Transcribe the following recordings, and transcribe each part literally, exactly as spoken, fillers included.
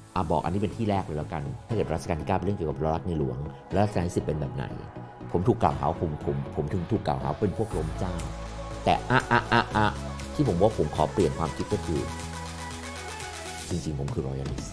อ่ะบอกอันนี้เป็นที่แรกเลยแล้วกันถ้าเกิดรัชกาลที่เก้าเป็นเรื่องเกี่ยวกับรักในหลวงแล้วรัชกาลที่สิบเป็นแบบไหนผมถูกกล่าวหาผมผมผมถึงถูกกล่าวหาเป็นพวกล้มเจ้าแต่อะอะอะอะที่ผมว่าผมขอเปลี่ยนความคิดก็คือจริงๆผมคือรอยัลลิสต์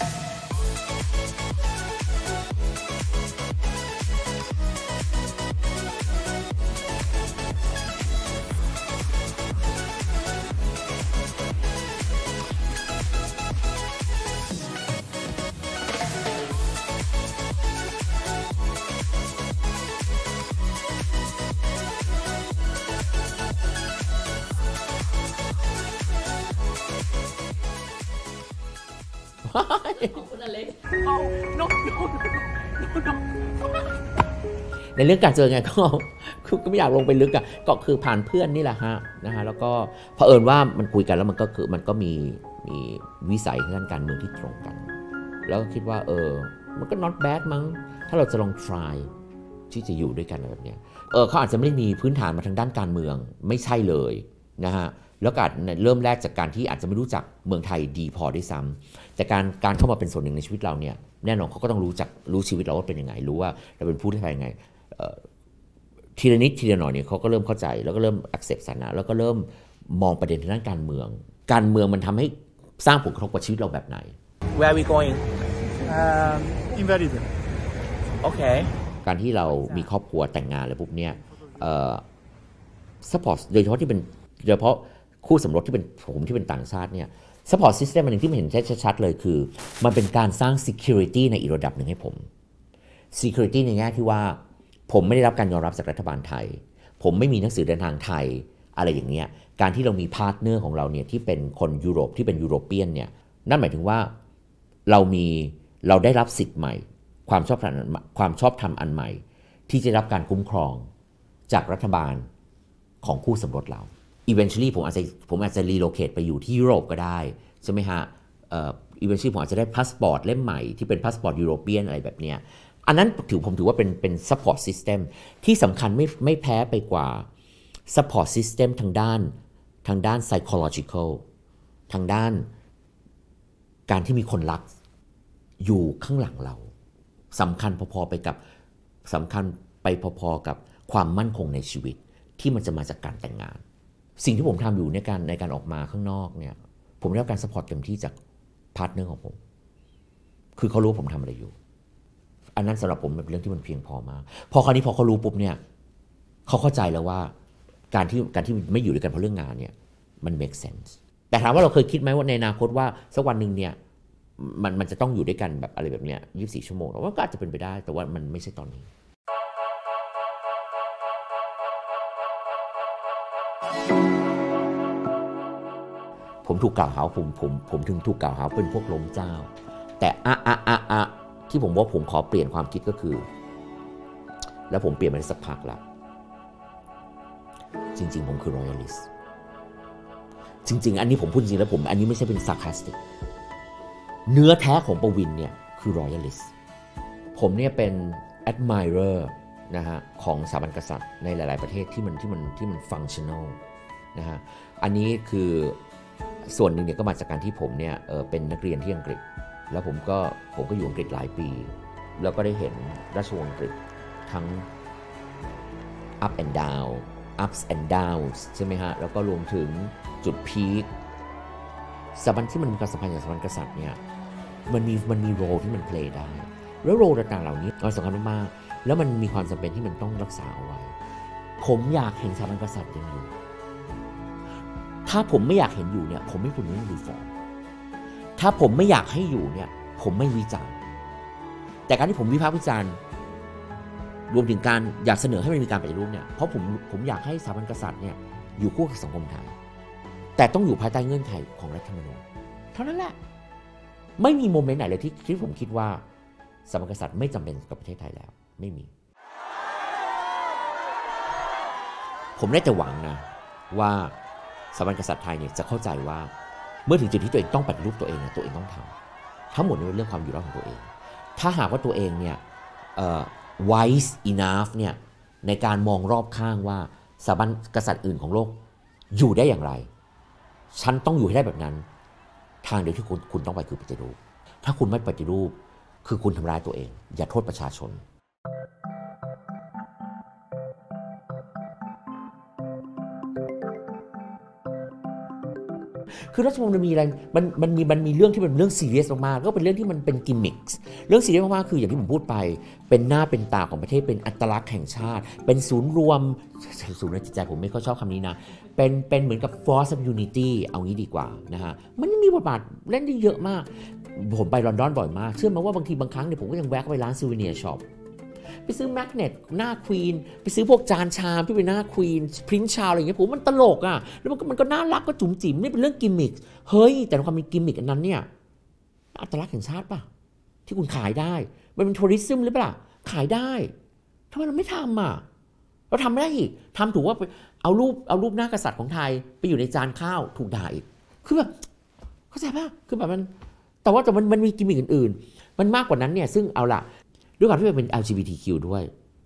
ของคุณอเล็กเอานกนกนกในเรื่องการเจอไงก็ก็ไม่อยากลงไปลึกอ่ะก็คือผ่านเพื่อนนี่แหละฮะนะฮะแล้วก็เผอิญว่ามันคุยกันแล้วมันก็คือมันก็มีมีวิสัยทางด้านการเมืองที่ตรงกันแล้วก็คิดว่าเออมันก็ not bad มั้งถ้าเราจะลอง try ที่จะอยู่ด้วยกันแบบนี้เออเขาอาจจะไม่ได้มีพื้นฐานมาทางด้านการเมืองไม่ใช่เลยนะฮะแล้วก็เริ่มแรกจากการที่อาจจะไม่รู้จักเมืองไทยดีพอด้วยซ้ำแต่การการเข้ามาเป็นส่วนหนึ่งในชีวิตเราเนี่ยแน่นอนเขาก็ต้องรู้จักรู้ชีวิตเราว่าเป็นยังไงรู้ว่าเราเป็นผู้ที่ทำยังไงทีละนิดทีละหน่อยเนี่ยเขาก็เริ่มเข้าใจแล้วก็เริ่ม accept สถานะแล้วก็เริ่มมองประเด็นทางด้านการเมืองการเมืองมันทำให้สร้างผลกระทบกับชีวิตเราแบบไหน Where are we going? Um, Invalid. Okay. การที่เรามีครอบครัวแต่งงานอะไรปุ๊บเนี่ยเอ่อ support โดยเฉพาะที่เป็นโดยเฉพาะคู่สมรสที่เป็นผมที่เป็นต่างชาติเนี่ย support system อันหนึ่งที่มันเห็นชัดๆเลยคือมันเป็นการสร้าง security ในอีกระดับหนึ่งให้ผม security ในแง่ที่ว่าผมไม่ได้รับการยอมรับจากรัฐบาลไทยผมไม่มีหนังสือเดินทางไทยอะไรอย่างเงี้ยการที่เรามีพาร์ทเนอร์ของเราเนี่ยที่เป็นคนยุโรปที่เป็นยุโรเปียนเนี่ยนั่นหมายถึงว่าเรามีเราได้รับสิทธิ์ใหม่ความชอบธรรมความชอบธรรมอันใหม่ที่จะรับการคุ้มครองจากรัฐบาลของคู่สมรสเรา eventually ผมอาจจะผมอาจจะ relocate ไปอยู่ที่ยุโรปก็ได้ใช่ไหมฮะเอ่อ eventually ผมอาจจะได้พาสปอร์ตเล่มใหม่ที่เป็นพาสปอร์ตยุโรเปียนอะไรแบบเนี้ยอันนั้นถือผมถือว่าเป็นเป็น support system ที่สำคัญไม่ไม่แพ้ไปกว่า support system ทางด้านทางด้าน psychological ทางด้านการที่มีคนรักอยู่ข้างหลังเราสำคัญพอๆไปกับสำคัญไปพอๆกับความมั่นคงในชีวิตที่มันจะมาจากการแต่งงานสิ่งที่ผมทำอยู่ในการในการออกมาข้างนอกเนี่ยผมได้รับการ support เต็มที่จากพาร์ทเนอร์ของผมคือเขารู้ผมทำอะไรอยู่อันนั้นสำหรับผมเป็นเรื่องที่มันเพียงพอมากพอคราวนี้พอเขารู้ปุ๊บเนี่ยเขาเข้าใจแล้วว่าการที่การที่ไม่อยู่ด้วยกันเพราะเรื่องงานเนี่ยมัน make sense แต่ถามว่าเราเคยคิดไหมว่าในอนาคตว่าสักวันหนึ่งเนี่ยมันมันจะต้องอยู่ด้วยกันแบบอะไรแบบเนี้ยยี่สิบสี่ชั่วโมงว่าก็อาจจะเป็นไปได้แต่ว่ามันไม่ใช่ตอนนี้ผมถูกกล่าวหาผมผมผมถึงถูกกล่าวหาเป็นพวกล้มเจ้าแต่อะอะอะอะที่ผมว่าผมขอเปลี่ยนความคิดก็คือแล้วผมเปลี่ยนมาได้สักพักละจริงๆผมคือรอยัลลิสต์จริงๆอันนี้ผมพูดจริงแล้วผมอันนี้ไม่ใช่เป็น sarcastic เนื้อแท้ของประวินเนี่ยคือรอยัลลิสต์ผมเนี่ยเป็น admirer นะฮะของสถาบันกษัตริย์ในหลายๆประเทศที่มันที่มันที่มัน functional นะฮะอันนี้คือส่วนหนึ่งเนี่ยก็มาจากการที่ผมเนี่ยเออเป็นนักเรียนที่อังกฤษแล้วผมก็ผมก็อยู่อังกฤษหลายปีแล้วก็ได้เห็นราชวงศ์อังกฤษทั้ง up and down ups and downs ใช่ไหมฮะแล้วก็รวมถึงจุดพีคสถาบันที่มันมีความสัมพันธ์กับสถาบันกษัตริย์เนี่ยมันมีมันมีโรที่มันเพลย์ได้แล้วโรต่างๆเหล่านี้มันสำคัญมากๆแล้วมันมีความจำเป็นที่มันต้องรักษาเอาไว้ผมอยากเห็นสถาบันกษัตริย์ยังอยู่ถ้าผมไม่อยากเห็นอยู่เนี่ยผมไม่พูดเรื่องรีฟอร์มถ้าผมไม่อยากให้อยู่เนี่ยผมไม่วิจารณ์แต่การที่ผมวิพากษ์วิจารณ์รวมถึงการอยากเสนอให้มันมีการปฏิรูปเนี่ยเพราะผมผมอยากให้สถาบันกษัตริย์เนี่ยอยู่คู่กับสังคมไทยแต่ต้องอยู่ภายใต้เงื่อนไขของรัฐธรรมนูญเท่านั้นแหละไม่มีโมเมนต์ไหนเลยที่ที่ผมคิดว่าสถาบันกษัตริย์ไม่จำเป็นกับประเทศไทยแล้วไม่มีผมได้แต่หวังนะว่าสถาบันกษัตริย์ไทยเนี่ยจะเข้าใจว่าเมื่อถึงจุดที่ตัวเองต้องปฏิรูปตัวเองเนี่ยตัวเองต้องทำทั้งหมดนี่เป็นเรื่องความอยู่รอดของตัวเองถ้าหากว่าตัวเองเนี่ยเอ่อ wise enough เนี่ยในการมองรอบข้างว่าสถาบันกษัตริย์อื่นของโลกอยู่ได้อย่างไรฉันต้องอยู่ให้ได้แบบนั้นทางเดียวที่คุณคุณต้องไปคือปฏิรูปถ้าคุณไม่ปฏิรูปคือคุณทำร้ายตัวเองอย่าโทษประชาชนคือรัฐธรรมนูญมันมีอะไรมันมันมีมันมีเรื่องที่เป็นเรื่องซีเรียสมากๆก็เป็นเรื่องที่มันเป็นกิมมิคส์เรื่องซีเรียสมากๆคืออย่างที่ผมพูดไปเป็นหน้าเป็นตาของประเทศเป็นอัตลักษณ์แห่งชาติเป็นศูนย์รวมศูนย์ในจิตใจผมไม่ค่อยชอบคำนี้นะเป็นเป็นเหมือนกับ force of unity เอางี้ดีกว่านะฮะมันมีบทบาทเล่นได้เยอะมากผมไปลอนดอนบ่อยมากเชื่อไหมว่าบางทีบางครั้งเนี่ยผมก็ยังแวะไปร้านซูเวเนียร์ช็อปไปซื้อแมกเนตหน้าควีนไปซื้อพวกจานชามที่เป็นหน้าควีนพริ้นชาวอะไรอย่างเงี้ยผมมันตลกอ่ะแล้วมันก็มันก็น่ารักก็จุ๋มจิ๋มนี่เป็นเรื่องกิมมิคเฮ้ยแต่ความเป็นกิมมิคอันนั้นเนี่ยอัตลักษณ์แห่งชาติป่ะที่คุณขายได้มันเป็นทัวริซึมหรือเปล่าขายได้ทำไมเราไม่ทำอ่ะเราทำไม่ได้อีกทำถูกว่าเอารูปเอารูปหน้ากษัตริย์ของไทยไปอยู่ในจานข้าวถูกด่าอีกคือแบบเข้าใจป่ะคือแบบมันแต่ว่าแต่มันมันมีกิมมิคอื่นๆมันมากกว่านั้นเนี่ยซึ่งเอาล่ะด้วยความที่มันเป็น แอล จี บี ที คิว ด้วย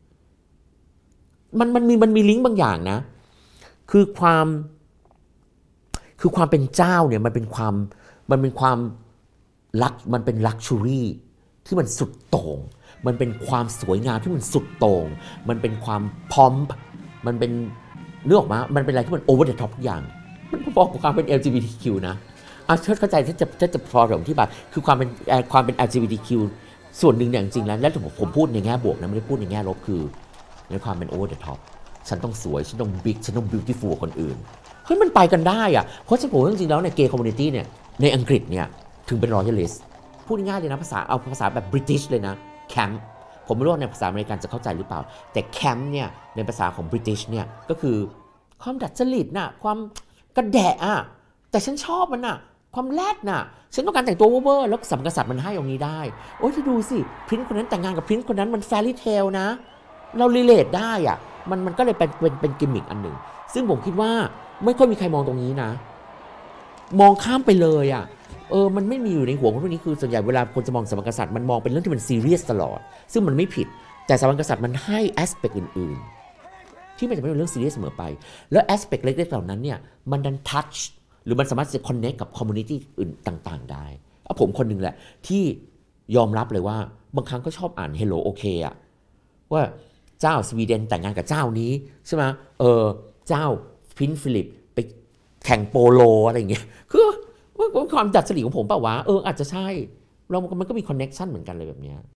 มันมันมีมันมีลิงก์บางอย่างนะคือความคือความเป็นเจ้าเนี่ยมันเป็นความมันเป็นความลักมันเป็นลักชัวรี่ที่มันสุดโต่งมันเป็นความสวยงามที่มันสุดโต่งมันเป็นความพอมมันเป็นเรื่องออกมามันเป็นอะไรที่มันโอเวอร์เดอะท็อปทุกอย่างมันพอๆกับความเป็น แอล จี บี ที คิว นะอ่ะเข้าใจถ้าจะถ้าจะพอผมที่แบบคือความเป็นความเป็น แอล จี บี ที คิว ส่วนหนึ่งเนี่ยจริงๆแล้วแล้วผมพูดในแง่บวกนะไม่ได้พูดในแง่ลบคือในความเป็นโอเวอร์เดอะท็อปฉันต้องสวยฉันต้องบิ๊กฉันต้องบิวตี้ฟูลกว่าคนอื่นเฮ้ยมันไปกันได้อะเพราะฉันผมจริงๆแล้วเนี่ยเกย์คอมมูนิตี้เนี่ยในอังกฤษเนี่ยถึงเป็นรอยัลลิสต์พูดง่ายๆเลยนะภาษาเอาภาษาแบบบริติชเลยนะแคมป์ผมไม่รู้ว่าในภาษาอเมริกันจะเข้าใจหรือเปล่าแต่แคมป์เนี่ยในภาษาของบริติชเนี่ยก็คือความดัดจริตน่ะความกระแดะอ่ะแต่ฉันชอบมันน่ะความแรดน่ะฉันต้องการแต่งตัวเวอร์แล้วสัมกษัตริย์มันให้อย่างนี้ได้โอ้ยที่ดูสิพรินซ์คนนั้นแต่งงานกับพรินซ์คนนั้นมันแฟรี่เทลนะเรารีเลทได้อ่ะมันมันก็เลยเป็นเป็นเป็นกิมมิคอันหนึ่งซึ่งผมคิดว่าไม่ค่อยมีใครมองตรงนี้นะมองข้ามไปเลยอ่ะเออมันไม่มีอยู่ในหัวคนพวกนี้คือส่วนใหญ่เวลาคนจะมองสมรรถกษัตริย์มันมองเป็นเรื่องที่มันซีเรียสตลอดซึ่งมันไม่ผิดแต่สมรรถกษัตริย์มันให้แอสเปกอื่นๆที่ไม่จำเป็นเป็นเรื่องซีเรียสเสมอไปแล้วแอสเปกเล็กๆเหล่านั้นเนี่ยมันดันทัชหรือมันสามารถจะคอนเนคกับคอมมูนิตี้อื่นต่างๆได้เอาผมคนหนึ่งแหละที่ยอมรับเลยว่าบางครั้งก็ชอบอ่าน Hello OK อะว่าเจ้าสวีเดนแต่งงานกับเจ้านี้ใช่ไหมเออเจ้าพินฟิลิปไปแข่งโปโลอะไรอย่างเงี้ยคือว่าความดัดจริตของผมเปล่าวะเอออาจจะใช่เรามันก็มีคอนเน็กชันเหมือนกันเลยแบบเนี้ย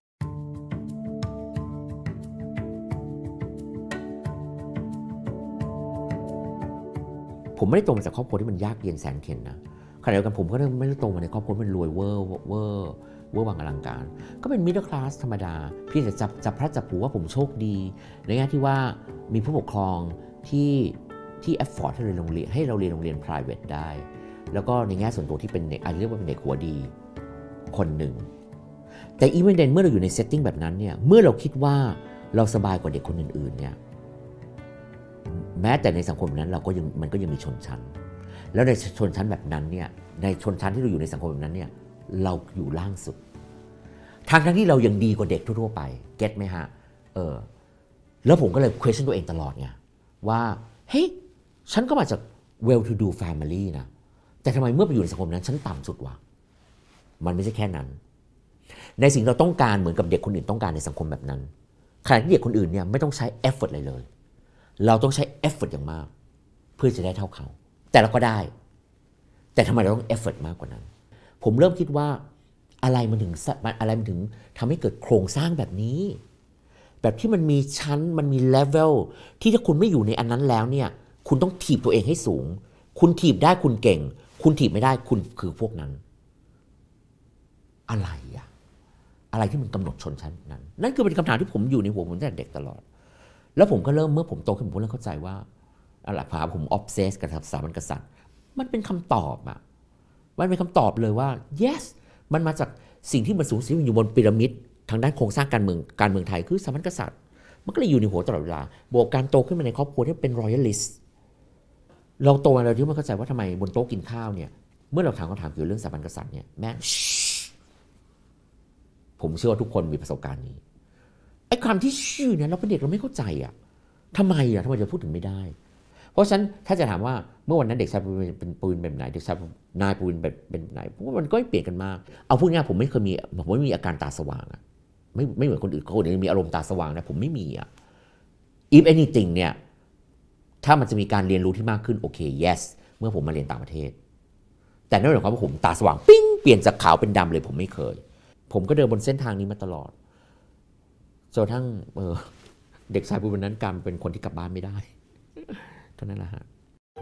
ผมไม่ได้โตมาจากครอบครัวที่มันยากเย็นแสนเข็ญนะขณะเดียวกันผมก็ไม่ได้โตมาในครอบครัวมันรวยเวอร์เวอร์เวอร์วังอลังการก็เป็นมิดเดิลคลาสธรรมดาเพียงแต่จับจับพลัดจับผลูว่าผมโชคดีในแง่ที่ว่ามีผู้ปกครองที่ที่แอฟฟอร์ดให้เราเรียนโรงเรียนให้เราเรียนโรงเรียน private ได้แล้วก็ในแง่ส่วนตัวที่เป็นเด็กอาจจะเรียกว่าเป็นเด็กหัวดีคนหนึ่งแต่อีเวนต์เดนเมื่อเราอยู่ในเซตติ้งแบบนั้นเนี่ยเมื่อเราคิดว่าเราสบายกว่าเด็กคนอื่นๆเนี่ยแม้แต่ในสังคมนั้นเราก็ยังมันก็ยังมีชนชั้นแล้วในชนชั้นแบบนั้นเนี่ยในชนชั้นที่เราอยู่ในสังคมแบบนั้นเนี่ยเราอยู่ล่างสุดทางทั้งที่เรายังดีกว่าเด็กทั่วๆไปเก็ตไหมฮะเออแล้วผมก็เลย question ตัวเองตลอดไงว่าเฮ้ยฉันก็มาจาก well to do family นะแต่ทำไมเมื่อไปอยู่ในสังคมนั้นฉันต่ำสุดวะมันไม่ใช่แค่นั้นในสิ่งเราต้องการเหมือนกับเด็กคนอื่นต้องการในสังคมแบบนั้นขณะที่เด็กคนอื่นเนี่ยไม่ต้องใช้ effort อะไรเลยเราต้องใช้ effort อย่างมากเพื่อจะได้เท่าเขาแต่เราก็ได้แต่ทำไมเราต้อง effort มากกว่านั้นผมเริ่มคิดว่าอะไรมันถึงอะไรมันถึงทำให้เกิดโครงสร้างแบบนี้แบบที่มันมีชั้นมันมี level ที่ถ้าคุณไม่อยู่ในอันนั้นแล้วเนี่ยคุณต้องถีบตัวเองให้สูงคุณถีบได้คุณเก่งคุณถีบไม่ได้คุณคือพวกนั้นอะไรอะอะไรที่มันกำหนดชนชั้นนั้นนั่นคือเป็นคำถามที่ผมอยู่ในหัวผมตั้งแต่เด็กตลอดแล้วผมก็เริ่มเมื่อผมโตขึ้นผมเริ่มเข้าใจว่าอะไรพาผมออฟเซสกับสถาบันกษัตริย์มันเป็นคำตอบอะมันเป็นคำตอบเลยว่า yes มันมาจากสิ่งที่มันสูงสุดอยู่บนพีระมิดทางด้านโครงสร้างการเมืองการเมืองไทยคือสถาบันกษัตริย์มันก็เลยอยู่ในหัวตลอดเวลาบวกการโตขึ้นมาในครอบครัวที่เป็นรอยัลลิสต์เราโตมาเราที่มันเข้าใจว่าทำไมบนโต๊ะกินข้าวเนี่ยเมื่อเราถามคำถามเกี่ยวกับเรื่องสถาบันกษัตริย์เนี่ยแม่ผมเชื่อว่าทุกคนมีประสบการณ์นี้ไอ้คำที่ชื่อเนี่ยเราเป็นเด็กเราไม่เข้าใจอ่ะทำไมอ่ะทำไมจะพูดถึงไม่ได้เพราะราะฉะนั้นถ้าจะถามว่าเมื่อวันนั้นเด็กชายปูนเป็นปืนแบบไหนเด็กชายนายปูนแบบเป็นไหนผมว่ามันก็เปลี่ยนกันมากเอาพูดง่ายผมไม่เคยมีผมไม่มีอาการตาสว่างอะไม่ไม่เหมือนคนอื่นคนอื่นมีอารมณ์ตาสว่างนะผมไม่มีอะ if anything เนี่ยถ้ามันจะมีการเรียนรู้ที่มากขึ้นโอเค yes เมื่อผมมาเรียนต่างประเทศแต่นั่นหมายความว่าผมตาสว่างปิ้งเปลี่ยนจากขาวเป็นดำเลยผมไม่เคยผมก็เดินบนเส้นทางนี้มาตลอดจนทั้งเออเด็กชายปูนนั้นกลายเป็นคนที่กลับบ้านไม่ได้เท่านั้นแหละฮะ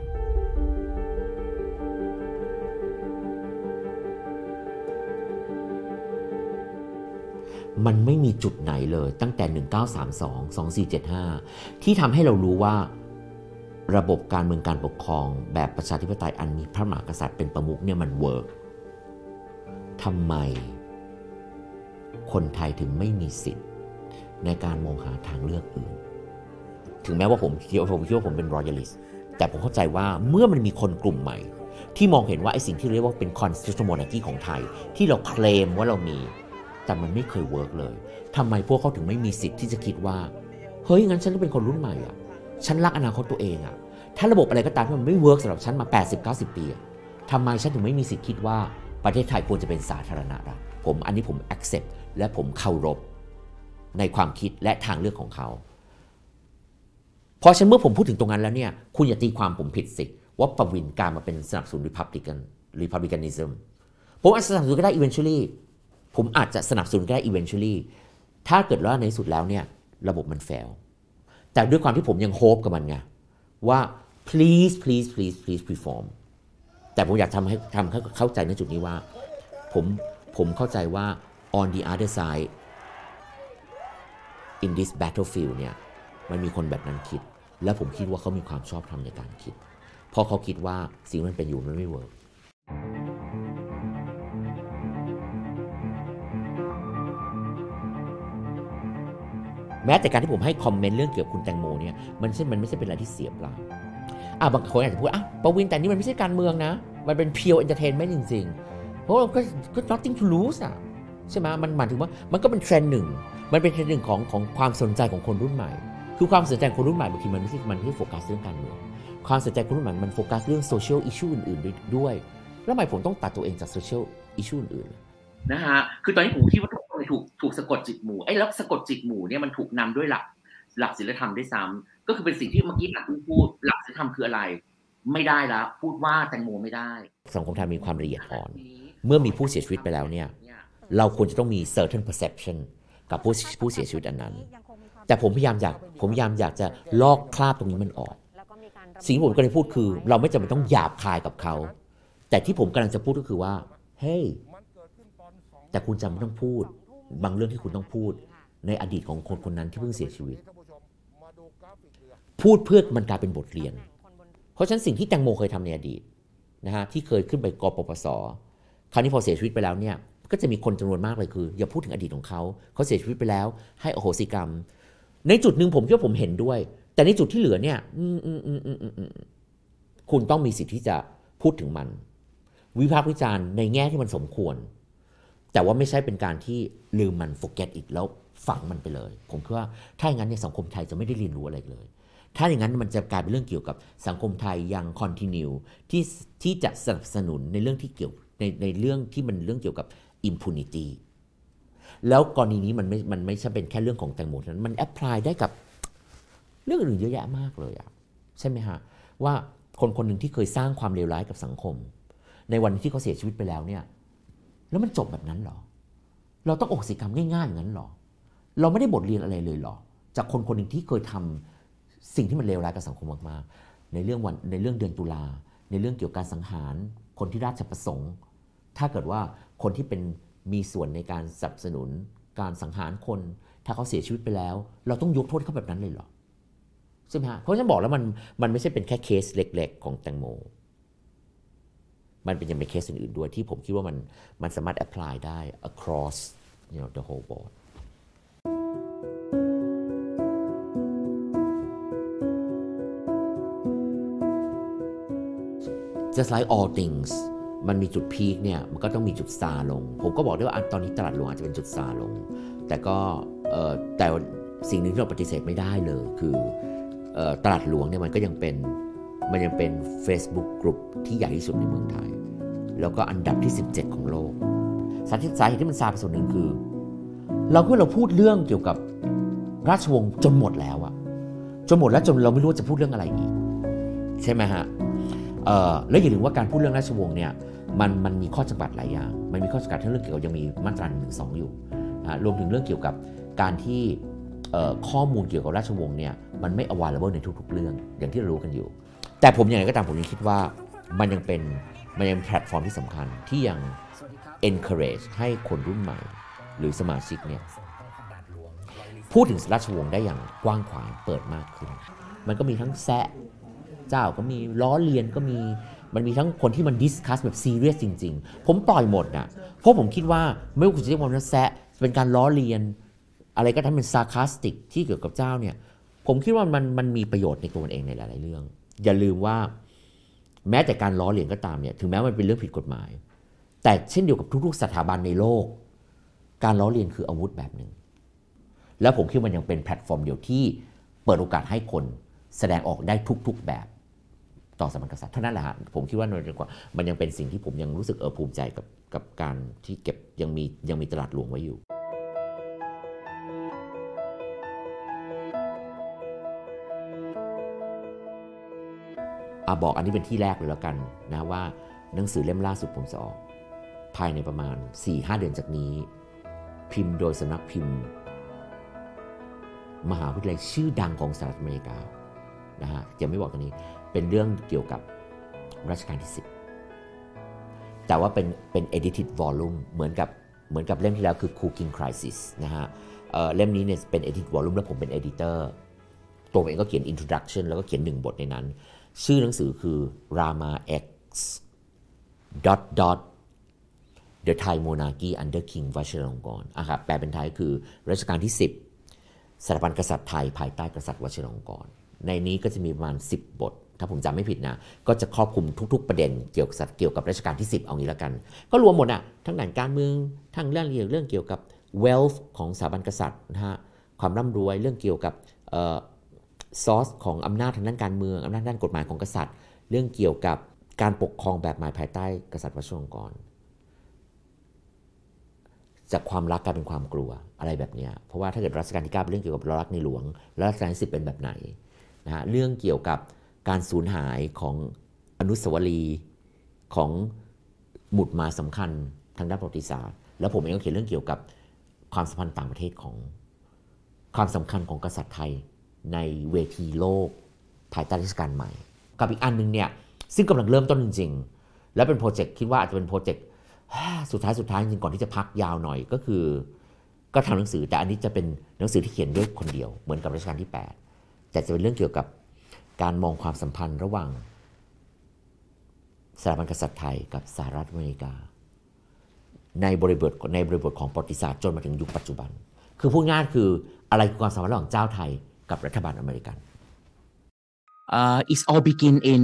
มันไม่มีจุดไหนเลยตั้งแต่หนึ่งเก้าสามสอง สองสี่เจ็ดห้าที่ทำให้เรารู้ว่าระบบการเมืองการปกครองแบบประชาธิปไตยอันมีพระมหากษัตริย์เป็นประมุขเนี่ยมันเวิร์กทำไมคนไทยถึงไม่มีสิทธิ์ในการมองหาทางเลือกอื่นถึงแม้ว่าผมคิดว่าผมคิดว่าผมเป็น royalist แต่ผมเข้าใจว่าเมื่อมันมีคนกลุ่มใหม่ที่มองเห็นว่าไอ้สิ่งที่เรียกว่าเป็น constitutional monarchy ของไทยที่เราเคลมว่าเรามีแต่มันไม่เคยเวิร์กเลยทำไมพวกเขาถึงไม่มีสิทธิ์ที่จะคิดว่าเฮ้ยงั้นฉันก็เป็นคนรุ่นใหม่อ่ะฉันรักอนาคตตัวเองอ่ะถ้าระบบอะไรก็ตามที่มันไม่เวิร์กสำหรับฉันมา แปดสิบ เก้าสิบ ปีทำไมฉันถึงไม่มีสิทธิ์คิดว่าประเทศไทยควรจะเป็นสาธารณรัฐผมอันนี้ผม accept และผมเคารพในความคิดและทางเลือกของเขาเพราะฉะนั้นเมื่อผมพูดถึงตรงนั้นแล้วเนี่ยคุณอย่าตีความผมผิดสิว่าประวินการมาเป็นสนับสนุน Republican Republicanism ผมอาจจะสนับสนุนก็ได้ eventually ผมอาจจะสนับสนุนก็ได้ eventually ถ้าเกิดว่าในสุดแล้วเนี่ยระบบมัน fail แต่ด้วยความที่ผมยัง hope กับมันไงว่า please please please please reform แต่ผมอยากทำให้ทำให้เข้าใจในจุดนี้ว่าผมผมเข้าใจว่า on the other side in this battlefield เนี่ยมันมีคนแบบนั้นคิดและผมคิดว่าเขามีความชอบธรรมในการคิดเพราะเขาคิดว่าสิ่งที่มันเป็นอยู่มันไม่เวิร์กแม้แต่การที่ผมให้คอมเมนต์เรื่องเกี่ยวกับคุณแตงโมเนี่ยมันใช่มันไม่ใช่เป็นอะไรที่เสียเปล่าอ่ะบางคนอาจจะพูดอ่ะประวินแต่นี่มันไม่ใช่การเมืองนะมันเป็น pure entertainment จริงๆเพราะเราก็ก็ nothing to lose อ่ะใช่ไหมมันหมายถึงว่ามันก็เป็นเทรนด์หนึ่งมันเป็นเทรนด์หนึ่งของของความสนใจของคนรุ่นใหม่คือความสนใจคนรุ่นใหม่บางทีมันไม่ใช่มันไม่โฟกัสเรื่องการเมืองความสนใจคนรุ่นใหม่มันโฟกัสเรื่องโซเชียลอิชชูอื่นๆด้วยแล้วทำไมผมต้องตัดตัวเองจากโซเชียลอิชชูอื่นๆนะฮะคือตอนนี้ผมคิดว่าทุกคนถูกถูกสะกดจิตหมู่ไอ้แล้วสะกดจิตหมู่เนี่ยมันถูกนำด้วยหลักหลักศีลธรรมด้วยซ้ำก็คือเป็นสิ่งที่เมื่อกี้อัดพูดหลักศีลธรรมคืออะไรไม่ได้แล้วพูดว่าแตงโมไม่ได้สังคมไทยมีความละเอียดอ่อนเมื่อมีผู้เสียชีวิตไปแล้วเนี่ยเราควรจะต้องมี certain perception กับผู้ผู้เสียชีวิตอันนั้นแต่ผมพยายามอยากผมพยายามอยากจะลอกคราบตรงนี้มันออกสิ่งที่ผมกำลังพูดคือเราไม่จำเป็นต้องหยาบคายกับเขาแต่ที่ผมกำลังจะพูดก็คือว่าเฮ้ยแต่คุณจำไม่ต้องพูดบางเรื่องที่คุณต้องพูดในอดีตของคนคนนั้นที่เพิ่งเสียชีวิตพูดเพื่อมันกลายเป็นบทเรียนเพราะฉะนั้นสิ่งที่แตงโมเคยทำในอดีตนะฮะที่เคยขึ้นไปกปปส.คราวนี้พอเสียชีวิตไปแล้วเนี่ยก็จะมีคนจำนวนมากเลยคืออย่าพูดถึงอดีตของเขาเขาเสียชีวิตไปแล้วให้อโหสิกรรมในจุดหนึ่งผมคิดว่าผมเห็นด้วยแต่ในจุดที่เหลือเนี่ยคุณต้องมีสิทธิ์ที่จะพูดถึงมันวิพากษ์วิจารณ์ในแง่ที่มันสมควรแต่ว่าไม่ใช่เป็นการที่ลืมมัน forget it แล้วฝังมันไปเลยผมคิดว่าถ้าอย่างนั้นเนี่ยสังคมไทยจะไม่ได้เรียนรู้อะไรเลยถ้าอย่างนั้นมันจะกลายเป็นเรื่องเกี่ยวกับสังคมไทยยัง continue ที่ที่จะสนับสนุนในเรื่องที่เกี่ยวในในเรื่องที่มันเรื่องเกี่ยวกับ impunity แล้วกรณีนี้มันไม่มันไม่ใช่เป็นแค่เรื่องของแตงโมเท่านั้นมันแอพพลายได้กับเรื่องอื่นเยอะแยะมากเลยอ่ะใช่ไหมฮะว่าคนคนหนึ่งที่เคยสร้างความเลวร้ายกับสังคมในวันที่เขาเสียชีวิตไปแล้วเนี่ยแล้วมันจบแบบนั้นเหรอเราต้องอโหสิกรรมง่ายๆอย่างนั้นเหรอเราไม่ได้บทเรียนอะไรเลยเหรอจากคนคนหนึ่งที่เคยทำสิ่งที่มันเลวร้ายกับสังคมมากๆในเรื่องวันในเรื่องเดือนตุลาในเรื่องเกี่ยวกับการสังหารคนที่ราชประสงค์ถ้าเกิดว่าคนที่เป็นมีส่วนในการสนับสนุนการสังหารคนถ้าเขาเสียชีวิตไปแล้วเราต้องยกโทษเขาแบบนั้นเลยเหรอใช่ไหมฮะเพราะฉันบอกแล้วมันมันไม่ใช่เป็นแค่เคสเล็กๆของแตงโมมันเป็นยังเป็นเคสอื่นๆด้วยที่ผมคิดว่ามันมันสามารถ apply ได้ across you know the whole board just like all things มันมีจุดพีคเนี่ยมันก็ต้องมีจุดซาลงผมก็บอกได้ว่าตอนนี้ตลาดหลวงอาจจะเป็นจุดซาลงแต่ก็แต่สิ่งหนึ่งที่เราปฏิเสธไม่ได้เลยคือตลาดหลวงเนี่ยมันก็ยังเป็นมันยังเป็น Facebook กลุ่มที่ใหญ่ที่สุดในเมืองไทยแล้วก็อันดับที่สิบเจ็ดของโลกสาเหตุสาเหตุที่มันซาไปส่วนหนึ่งคือเราก็เราพูดเรื่องเกี่ยวกับราชวงศ์จนหมดแล้วอะจนหมดแล้วจนเราไม่รู้ว่าจะพูดเรื่องอะไรอีกใช่ไหมฮะเอ่อแล้วอย่าลืมว่าการพูดเรื่องราชวงศ์เนี่ยมันมันมีข้อจำกัดหลายอย่างมันมีข้อจำกัดทั้งเรื่องเกี่ยวกับยังมีมาตราหนึ่งสองอยู่นะรวมถึงเรื่องเกี่ยวกับการที่ข้อมูลเกี่ยวกับราชวงศ์เนี่ยมันไม่ available ในทุกๆเรื่องอย่างที่เรารู้กันอยู่แต่ผมอย่างไรก็ตามผมยังคิดว่ามันยังเป็นมันยังแพลตฟอร์มที่สำคัญที่ยัง encourage ให้คนรุ่นใหม่หรือสมาชิกเนี่ยพูดถึงราชวงศ์ได้อย่างกว้างขวางเปิดมากขึ้นมันก็มีทั้งแซะเจ้าก็มีล้อเลียนก็มีมันมีทั้งคนที่มันดิสคัสแบบซีเรียสจริงๆผมปล่อยหมดนะเพราะผมคิดว่าไม่ว่าคุณจะเรียกว่าแซะเป็นการล้อเลียนอะไรก็ทำเป็นซาร์คาสติกที่เกี่ยวกับเจ้าเนี่ยผมคิดว่ามันมันมีประโยชน์ในตัวมันเองในหลายๆเรื่องอย่าลืมว่าแม้แต่การล้อเลียนก็ตามเนี่ยถึงแม้มันเป็นเรื่องผิดกฎหมายแต่เช่นเดียวกับทุกๆสถาบันในโลกการล้อเลียนคืออาวุธแบบหนึ่งแล้วผมคิดว่ามันยังเป็นแพลตฟอร์มเดียวที่เปิดโอกาสให้คนแสดงออกได้ทุกๆแบบต่อสถาบันกษัตริย์เท่านั้นแหละฮะผมคิดว่ามันยังเป็นสิ่งที่ผมยังรู้สึกเออภูมิใจกับกับการที่เก็บยังมียังมีตลาดหลวงไว้อยู่อ่ะบอกอันนี้เป็นที่แรกเลยแล้วกันนะว่าหนังสือเล่มล่าสุดผมจะออกภายในประมาณ สี่ห้า เดือนจากนี้พิมพ์โดยสำนักพิมพ์มหาวิทยาลัยชื่อดังของสหรัฐอเมริกานะฮะยังไม่บอกตรงนี้เป็นเรื่องเกี่ยวกับรัชกาลที่สิบแต่ว่าเป็นเป็น edited volume เหมือนกับเหมือนกับเล่มที่แล้วคือ Cooking Crisis นะฮะ เอ่อเล่มนี้เนี่ยเป็น edited volume แล้วผมเป็น editor ตัวผมเองก็เขียน introduction แล้วก็เขียนหนึ่งบทในนั้นชื่อหนังสือคือ Rama X dot dot The Thai Monarchy Under King Vajiralongkorn อ่ะครับแปลเป็นไทยคือรัชกาลที่สิบสถาบันกษัตริย์ไทยภายใต้กษัตริย์วชิรลงกรณ์ในนี้ก็จะมีประมาณสิบบทถ้าผมจำไม่ผิดนะก็จะครอบคลุมทุกๆประเด็นเกี่ยวกับเกี่ยวกับรัชกาลที่สิบเอางี้แล้วกันก็รวมหมดอ่ะทั้งด้านการเมืองทั้งเรื่องเรื่องเกี่ยวกับ wealth ของสถาบันกษัตริย์นะฮะความร่ำรวยเรื่องเกี่ยวกับเอ่อ source ของอำนาจทางด้านการเมืองอำนาจด้านกฎหมายของกษัตริย์เรื่องเกี่ยวกับการปกครองแบบใหม่ภายใต้กษัตริย์วชิรลงกรณ์จากความรักกลายเป็นความกลัวอะไรแบบนี้เพราะว่าถ้าเกิดรัชกาลที่เก้าเป็นเรื่องเกี่ยวกับรักในหลวงแล้วรัชกาลที่สิบเป็นแบบไหนนะฮะเรื่องเกี่ยวกับการสูญหายของอนุสาวรีย์ของหมุดหมายสำคัญทางด้านประวัติศาสตร์แล้วผมเองก็เขียนเรื่องเกี่ยวกับความสัมพันธ์ต่างประเทศของความสำคัญของกษัตริย์ไทยในเวทีโลกภายใต้รัชกาลใหม่กับอีกอันนึงเนี่ยซึ่งกำลังเริ่มต้นจริงๆแล้วเป็นโปรเจกต์คิดว่าอาจจะเป็นโปรเจกต์สุดท้ายสุดท้ายจริงก่อนที่จะพักยาวหน่อยก็คือก็ทำหนังสือแต่อันนี้จะเป็นหนังสือที่เขียนด้วยคนเดียวเหมือนกับรัชกาลที่แปดแต่จะเป็นเรื่องเกี่ยวกับการมองความสัมพันธ์ระหว่างสถาบันกษัตริย์ไทยกับสหรัฐอเมริกาในบริบทในบริบทของประวัติศาสตร์จนมาถึงยุคปัจจุบันคือพูดง่ายคืออะไรคือความสัมพันธ์ระหว่างเจ้าไทยกับรัฐบาลอเมริกัน uh, It's all begin in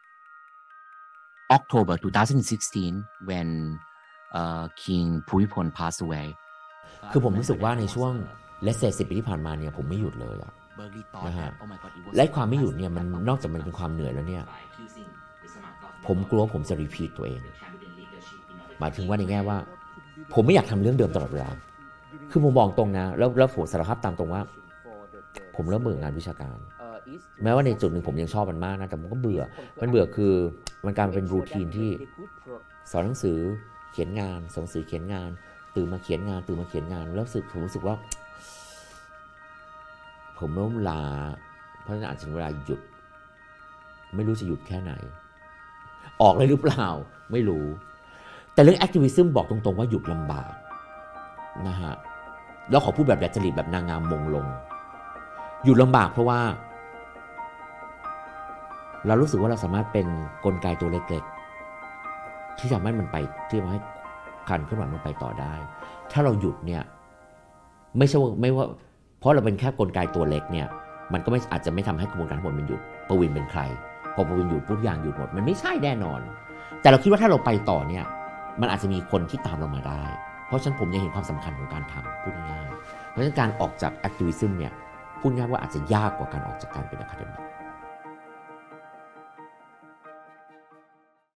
October twenty sixteen when uh, King Bhumibol passed away คือผมรู้สึกว่าในช่วงเลสเซสิบปีที่ผ่านมาเนี่ยผมไม่หยุดเลยอะนะฮะและความไม่หยุดเนี่ยมันนอกจากมันเป็นความเหนื่อยแล้วเนี่ยผมกลัวผมจะรีพีทตัวเองหมายถึงว่าในแง่ว่าผมไม่อยากทำเรื่องเดิมตลอดเวลาคือผมบอกตรงนะแล้วแล้วผมสารภาพตามตรงว่าผมเริ่มเบื่องานวิชาการแม้ว่าในจุดหนึ่งผมยังชอบมันมากนะแต่ผมก็เบื่อมันเบื่อคือมันกลายเป็นรูทีนที่สอนหนังสือเขียนงานสอนหนังสือเขียนงานตื่นมาเขียนงานตื่นมาเขียนงานแล้วรู้สึกผมรู้สึกว่าผมเริ่มลาเพราะฉะนั้นอาจจะถึงเวลาหยุดไม่รู้จะหยุดแค่ไหนออกเลยหรือเปล่าไม่รู้แต่เรื่องแอคทิวิซึมบอกตรงๆว่าหยุดลำบากนะฮะแล้วขอพูดแบบดัดจริตแบบนางงามมงลงหยุดลำบากเพราะว่าเรารู้สึกว่าเราสามารถเป็นกลไกตัวเล็กๆที่ทำให้มันไปที่ทำให้การเคลื่อนไหวมันไปต่อได้ถ้าเราหยุดเนี่ยไม่ใช่ว่าไม่ว่าเพราะเราเป็นแค่กลไกตัวเล็กเนี่ยมันก็ไม่อาจจะไม่ทำให้กระบวนการทั้งหมดมันหยุดประวินเป็นใครพอประวินหยุดทุกอย่างหยุดหมดมันไม่ใช่แน่นอนแต่เราคิดว่าถ้าเราไปต่อเนี่ยมันอาจจะมีคนที่ตามเรามาได้เพราะฉะนั้นผมยังเห็นความสำคัญของการทำพูดง่ายๆเพราะฉะนั้นการออกจากแอคทิวิซึมเนี่ยพูดง่ายว่าอาจจะยากกว่าการออกจากการเป็นอะคาเดมิก